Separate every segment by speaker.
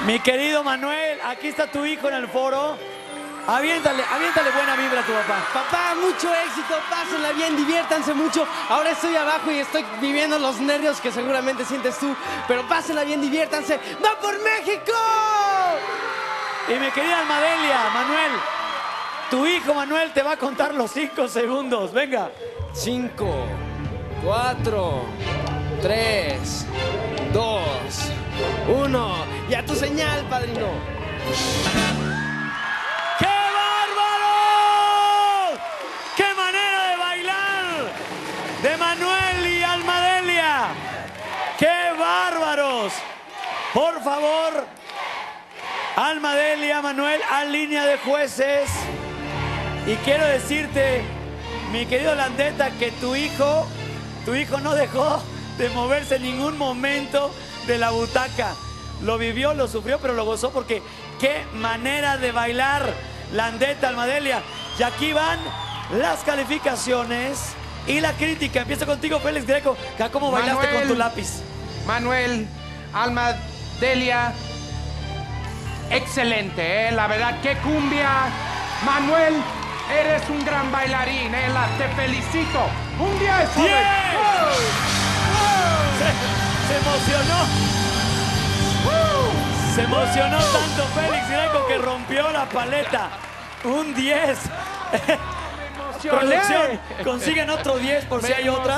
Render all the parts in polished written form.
Speaker 1: Mi querido Manuel, aquí está tu hijo en el foro. Aviéntale buena vibra a tu papá.
Speaker 2: Papá, mucho éxito, pásenla bien, diviértanse mucho. Ahora estoy abajo y estoy viviendo los nervios que seguramente sientes tú. Pero pásenla bien, diviértanse. ¡Va por México!
Speaker 1: Y mi querida Almadelia, Manuel, tu hijo Manuel te va a contar los 5 segundos. Venga.
Speaker 2: 5, 4, 3, 2, 1. Y a tu señal, padrino.
Speaker 1: ¡Qué bárbaro! ¡Qué manera de bailar de Manuel y Almadelia! ¡Qué bárbaros! Por favor, Almadelia, Manuel, a línea de jueces. Y quiero decirte, mi querido Landeta, que tu hijo no dejó de moverse en ningún momento de la butaca. Lo vivió, lo sufrió, pero lo gozó porque qué manera de bailar, Landeta, Almadelia. Y aquí van las calificaciones y la crítica. Empiezo contigo, Félix Greco. ¿Cómo bailaste con tu lápiz?
Speaker 3: Manuel, Almadelia, excelente, la verdad, qué cumbia. Manuel, eres un gran bailarín, te felicito. Un 10, joven.
Speaker 1: Se emocionó. Se emocionó tanto Félix Greco que rompió la paleta. Un 10. Producción, consiguen otro 10 por si hay otra.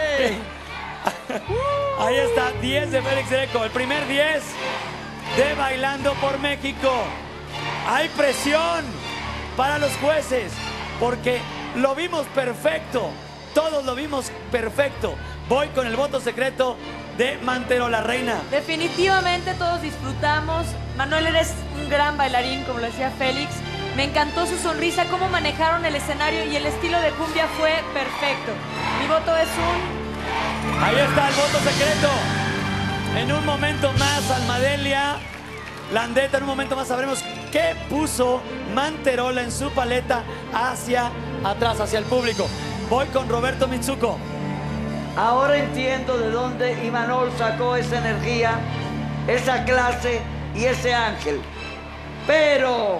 Speaker 1: Ahí está, 10 de Félix Greco. El primer 10 de Bailando por México. Hay presión para los jueces porque lo vimos perfecto. Todos lo vimos perfecto. Voy con el voto secreto de Manterola, reina.
Speaker 4: Definitivamente todos disfrutamos. Manuel, eres un gran bailarín, como lo decía Félix. Me encantó su sonrisa, cómo manejaron el escenario y el estilo de cumbia fue perfecto. Mi voto es un...
Speaker 1: Ahí está el voto secreto. En un momento más, Almadelia, Landeta, en un momento más sabremos qué puso Manterola en su paleta hacia atrás, hacia el público. Voy con Roberto Mitsuko.
Speaker 5: Ahora entiendo de dónde Imanol sacó esa energía, esa clase y ese ángel. Pero...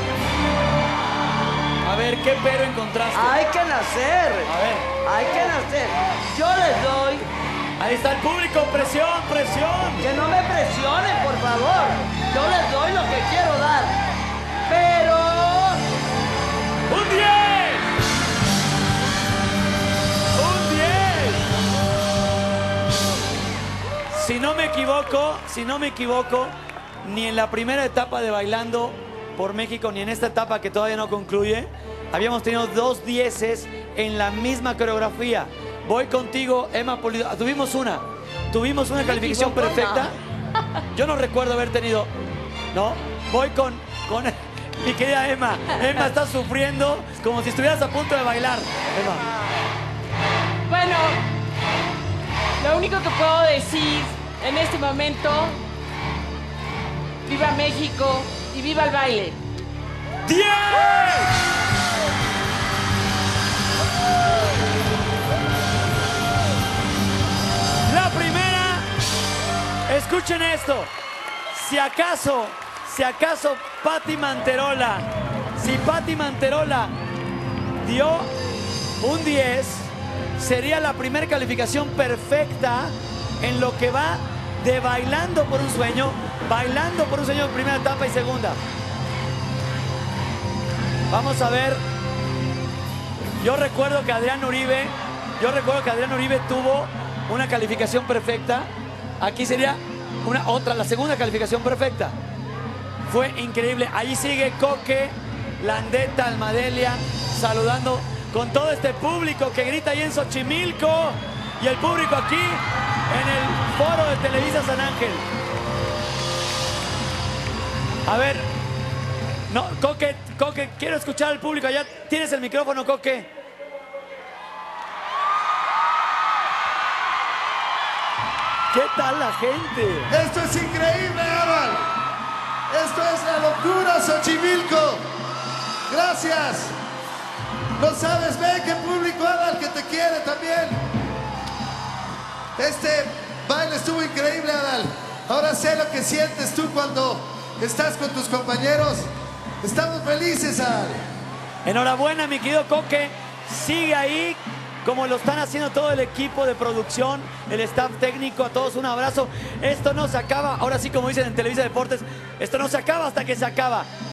Speaker 1: A ver, ¿qué pero encontraste?
Speaker 5: Hay que nacer.
Speaker 1: A ver.
Speaker 5: Hay que nacer. Yo les doy...
Speaker 1: Ahí está el público, presión, presión.
Speaker 5: Que no me presionen, por favor. Yo les doy lo que quiero dar. Pero...
Speaker 1: ¡Un 10! Si no me equivoco, ni en la primera etapa de Bailando por México, ni en esta etapa que todavía no concluye, habíamos tenido 2 dieces en la misma coreografía. Voy contigo, Emma Pulido. Tuvimos una calificación perfecta. Yo no recuerdo haber tenido, ¿no? Voy con mi querida Emma. Emma está sufriendo como si estuvieras a punto de bailar. Emma.
Speaker 6: Bueno, lo único que puedo decir en este momento, viva México y viva el baile.
Speaker 1: 10. La primera, escuchen esto. Si acaso Pati Manterola, si Pati Manterola dio un 10, sería la primera calificación perfecta en lo que va de Bailando por un Sueño en primera etapa y segunda. Vamos a ver. Yo recuerdo que Adrián Uribe tuvo una calificación perfecta. Aquí sería la segunda calificación perfecta. Fue increíble. Ahí sigue Coque, Landeta, Almadelia, saludando con todo este público que grita ahí en Xochimilco y el público aquí en el foro de Televisa San Ángel. A ver, no, Coque, quiero escuchar al público allá. ¿Tienes el micrófono, Coque? ¿Qué tal la gente?
Speaker 7: Esto es increíble, Adal. Esto es la locura, Xochimilco. Gracias. No sabes, ve qué público, Adal, que te quiere también. Este baile estuvo increíble, Adal. Ahora sé lo que sientes tú cuando estás con tus compañeros. Estamos felices, Al.
Speaker 1: Enhorabuena, mi querido Coque. Sigue ahí como lo están haciendo todo el equipo de producción, el staff técnico. A todos un abrazo. Esto no se acaba. Ahora sí, como dicen en Televisa Deportes, esto no se acaba hasta que se acaba.